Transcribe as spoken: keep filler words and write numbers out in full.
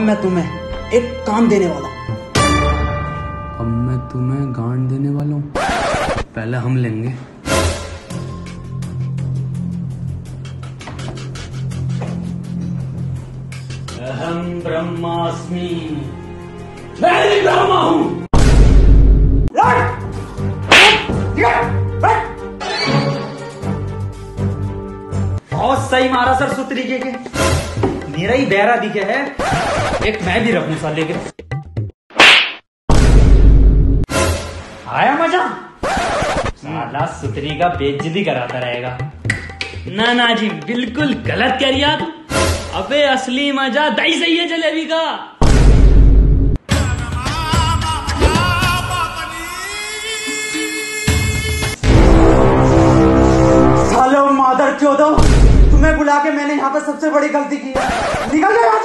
मैं तुम्हें एक काम देने वाला हूँ। अब मैं तुम्हें गांड देने वाला हूँ, पहले हम लेंगे। अहम ब्रह्मास्मि, मैं ही ब्रह्मा हूँ। बहुत सही मारा सर, सुत तरीके के। मेरा ही बहरा दिखे है, एक मैं भी रखूं साले के। आया मजा? साला सुतरी का बेइज्जती कराता रहेगा। ना ना जी, बिल्कुल गलत कह रही आप। अबे असली मजा दही सही है जलेबी का। सालो मादर चौदह, तुम्हें बुला के मैंने यहाँ पे सबसे बड़ी गलती की है। निकल गया।